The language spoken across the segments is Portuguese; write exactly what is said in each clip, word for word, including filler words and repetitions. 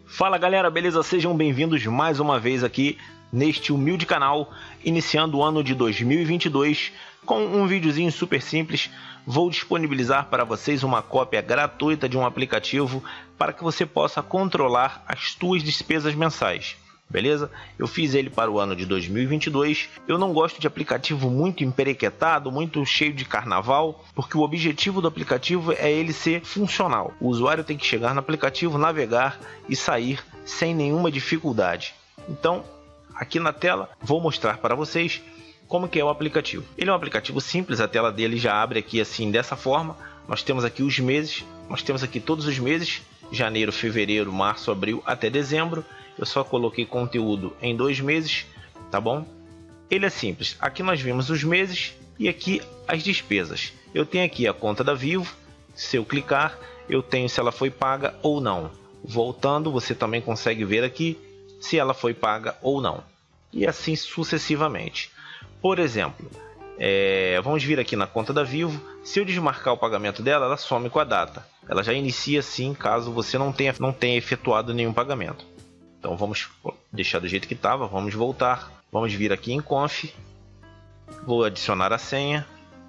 Fala galera, beleza? Sejam bem-vindos mais uma vez aqui neste humilde canal, iniciando o ano de dois mil e vinte e dois com um videozinho super simples. Vou disponibilizar para vocês uma cópia gratuita de um aplicativo para que você possa controlar as suas despesas mensais. Beleza? Eu fiz ele para o ano de dois mil e vinte e dois. Eu não gosto de aplicativo muito emperequetado, muito cheio de carnaval, porque o objetivo do aplicativo é ele ser funcional. O usuário tem que chegar no aplicativo, navegar e sair sem nenhuma dificuldade. Então, aqui na tela, vou mostrar para vocês como que é o aplicativo. Ele é um aplicativo simples, a tela dele já abre aqui assim dessa forma. Nós temos aqui os meses, nós temos aqui todos os meses, janeiro, fevereiro, março, abril até dezembro. Eu só coloquei conteúdo em dois meses, tá bom? Ele é simples. Aqui nós vimos os meses e aqui as despesas. Eu tenho aqui a conta da Vivo. Se eu clicar, eu tenho se ela foi paga ou não. Voltando, você também consegue ver aqui se ela foi paga ou não. E assim sucessivamente. Por exemplo, é... vamos vir aqui na conta da Vivo. Se eu desmarcar o pagamento dela, ela some com a data. Ela já inicia assim caso você não tenha, não tenha efetuado nenhum pagamento. Então vamos deixar do jeito que estava, vamos voltar, vamos vir aqui em Conf, vou adicionar a senha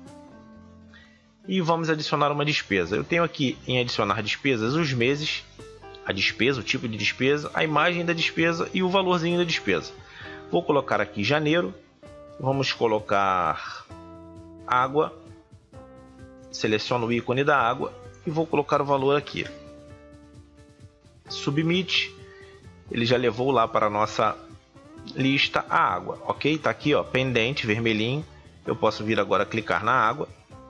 e vamos adicionar uma despesa. Eu tenho aqui em adicionar despesas os meses, a despesa, o tipo de despesa, a imagem da despesa e o valorzinho da despesa. Vou colocar aqui janeiro, vamos colocar água, seleciono o ícone da água e vou colocar o valor aqui. Submit. Ele já levou lá para a nossa lista a água, ok? Tá aqui, ó, pendente, vermelhinho. Eu posso vir agora clicar na água,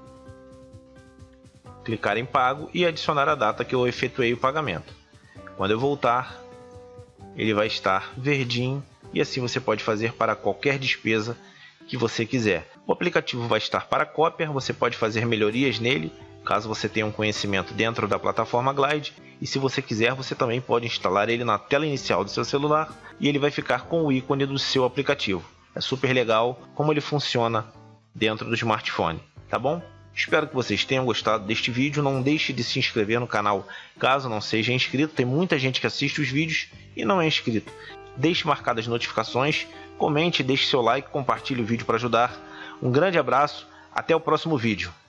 clicar em pago e adicionar a data que eu efetuei o pagamento. Quando eu voltar, ele vai estar verdinho e assim você pode fazer para qualquer despesa que você quiser. O aplicativo vai estar para cópia, você pode fazer melhorias nele, caso você tenha um conhecimento dentro da plataforma Glide. E se você quiser, você também pode instalar ele na tela inicial do seu celular e ele vai ficar com o ícone do seu aplicativo. É super legal como ele funciona dentro do smartphone, tá bom? Espero que vocês tenham gostado deste vídeo. Não deixe de se inscrever no canal caso não seja inscrito. Tem muita gente que assiste os vídeos e não é inscrito. Deixe marcadas as notificações, comente, deixe seu like, compartilhe o vídeo para ajudar. Um grande abraço, até o próximo vídeo.